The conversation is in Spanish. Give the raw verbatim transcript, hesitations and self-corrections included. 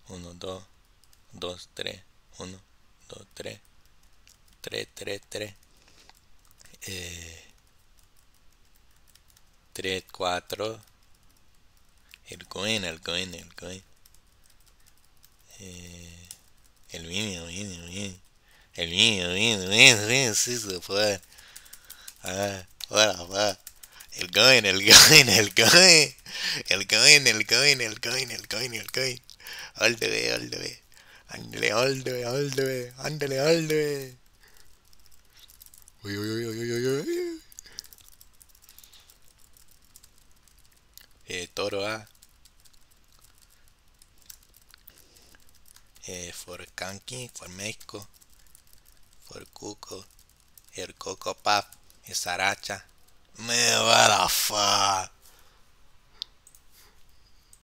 uno, dos, dos, tres, uno, dos, tres, tres, tres, tres, eh, tres, cuatro, el coin, el coin, el coin, eh, el mío, el mío, el mío, el mío, el mío, el mío, el mío, sí se puede. Ah, bueno, va. El coin, el coin, el coin, el coin, el coin, el coin, el coin, el coin. All the way, all the way. Ándale, all the way, all the way. Ándale, all the way. Uy, uy, uy, uy, uy, uy. Eh, toro A. Eh, for Kanki, for México, for Cuco, el Coco Pap, el Saracha. Me va la fa.